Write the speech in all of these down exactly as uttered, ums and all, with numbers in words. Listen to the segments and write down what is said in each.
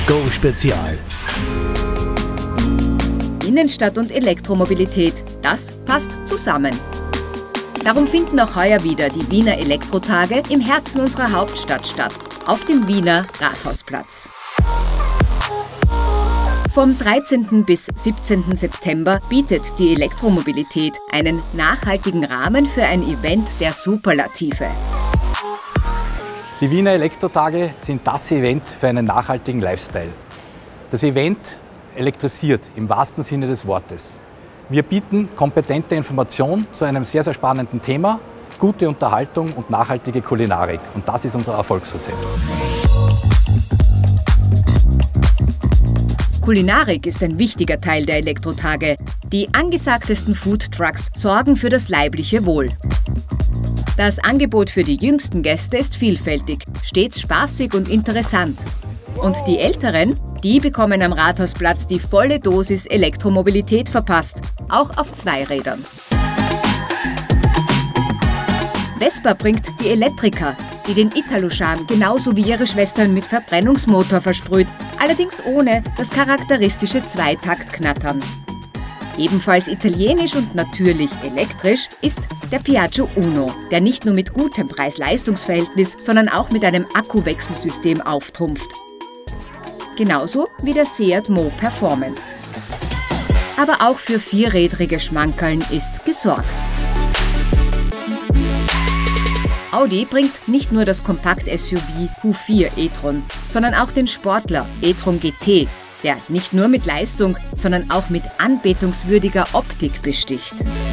Go Spezial. Innenstadt und Elektromobilität, das passt zusammen. Darum finden auch heuer wieder die Wiener Elektrotage im Herzen unserer Hauptstadt statt, auf dem Wiener Rathausplatz. Vom dreizehnten bis siebzehnten September bietet die Elektromobilität einen nachhaltigen Rahmen für ein Event der Superlative. Die Wiener Elektrotage sind das Event für einen nachhaltigen Lifestyle. Das Event elektrisiert im wahrsten Sinne des Wortes. Wir bieten kompetente Information zu einem sehr, sehr spannenden Thema, gute Unterhaltung und nachhaltige Kulinarik. Und das ist unser Erfolgsrezept. Kulinarik ist ein wichtiger Teil der Elektrotage. Die angesagtesten Foodtrucks sorgen für das leibliche Wohl. Das Angebot für die jüngsten Gäste ist vielfältig, stets spaßig und interessant. Und die Älteren, die bekommen am Rathausplatz die volle Dosis Elektromobilität verpasst, auch auf Zweirädern. Vespa bringt die Elektriker, die den Italo-Charme genauso wie ihre Schwestern mit Verbrennungsmotor versprüht, allerdings ohne das charakteristische Zweitaktknattern. Ebenfalls italienisch und natürlich elektrisch ist der Piaggio Uno, der nicht nur mit gutem Preis-Leistungs-Verhältnis, sondern auch mit einem Akkuwechselsystem auftrumpft. Genauso wie der Seat Mo Performance. Aber auch für vierrädrige Schmankerln ist gesorgt. Audi bringt nicht nur das Kompakt-S U V Q vier e-tron, sondern auch den Sportler e-tron G T, der nicht nur mit Leistung, sondern auch mit anbetungswürdiger Optik besticht.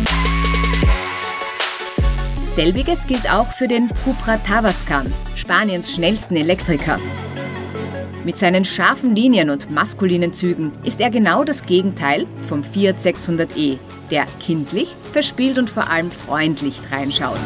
Selbiges gilt auch für den Cupra Tavascan, Spaniens schnellsten Elektriker. Mit seinen scharfen Linien und maskulinen Zügen ist er genau das Gegenteil vom Fiat sechshundert e, der kindlich, verspielt und vor allem freundlich reinschaut.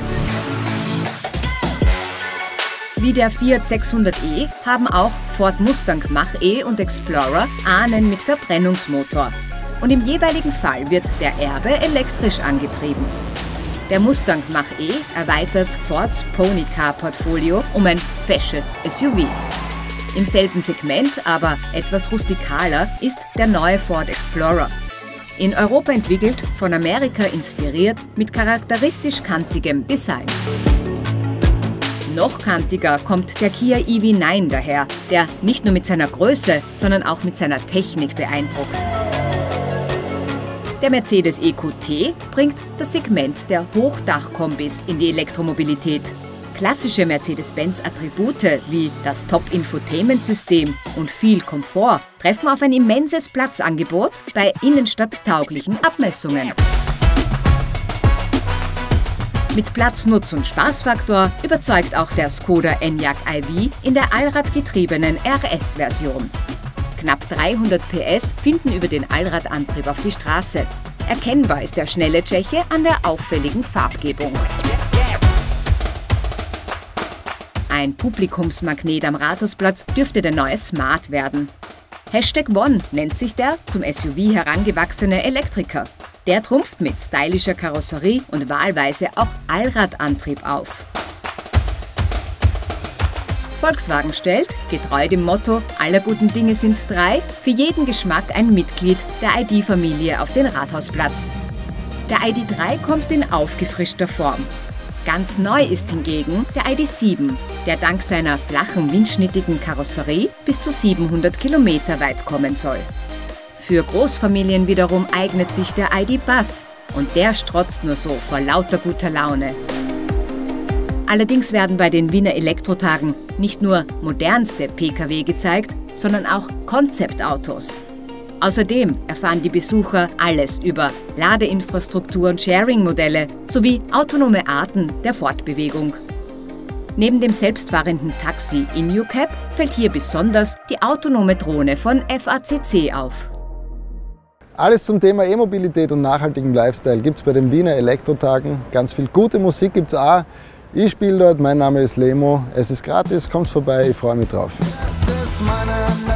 Wie der Fiat sechshundert e haben auch Ford Mustang Mach-E und Explorer Ahnen mit Verbrennungsmotor. Und im jeweiligen Fall wird der Erbe elektrisch angetrieben. Der Mustang Mach-E erweitert Fords Pony Car-Portfolio um ein fesches S U V. Im selben Segment, aber etwas rustikaler, ist der neue Ford Explorer. In Europa entwickelt, von Amerika inspiriert, mit charakteristisch kantigem Design. Noch kantiger kommt der Kia E V neun daher, der nicht nur mit seiner Größe, sondern auch mit seiner Technik beeindruckt. Der Mercedes E Q T bringt das Segment der Hochdachkombis in die Elektromobilität. Klassische Mercedes-Benz-Attribute wie das Top-Infotainment-System und viel Komfort treffen auf ein immenses Platzangebot bei innenstadttauglichen Abmessungen. Mit Platz, Nutz und Spaßfaktor überzeugt auch der Skoda Enyaq i V in der allradgetriebenen R S-Version. Knapp dreihundert P S finden über den Allradantrieb auf die Straße. Erkennbar ist der schnelle Tscheche an der auffälligen Farbgebung. Ein Publikumsmagnet am Rathausplatz dürfte der neue Smart werden. Hashtag One nennt sich der zum S U V herangewachsene Elektriker. Der trumpft mit stylischer Karosserie und wahlweise auch Allradantrieb auf. Volkswagen stellt, getreu dem Motto „Aller guten Dinge sind drei", für jeden Geschmack ein Mitglied der I D-Familie auf den Rathausplatz. Der I D drei kommt in aufgefrischter Form. Ganz neu ist hingegen der I D sieben, der dank seiner flachen, windschnittigen Karosserie bis zu siebenhundert Kilometer weit kommen soll. Für Großfamilien wiederum eignet sich der I D Buzz und der strotzt nur so vor lauter guter Laune. Allerdings werden bei den Wiener Elektrotagen nicht nur modernste P K W gezeigt, sondern auch Konzeptautos. Außerdem erfahren die Besucher alles über Ladeinfrastruktur und Sharing-Modelle sowie autonome Arten der Fortbewegung. Neben dem selbstfahrenden Taxi InUcab fällt hier besonders die autonome Drohne von F A C C auf. Alles zum Thema E-Mobilität und nachhaltigem Lifestyle gibt es bei den Wiener Elektrotagen. Ganz viel gute Musik gibt es auch. Ich spiele dort, mein Name ist Lemo. Es ist gratis, kommt vorbei, ich freue mich drauf. Das ist meine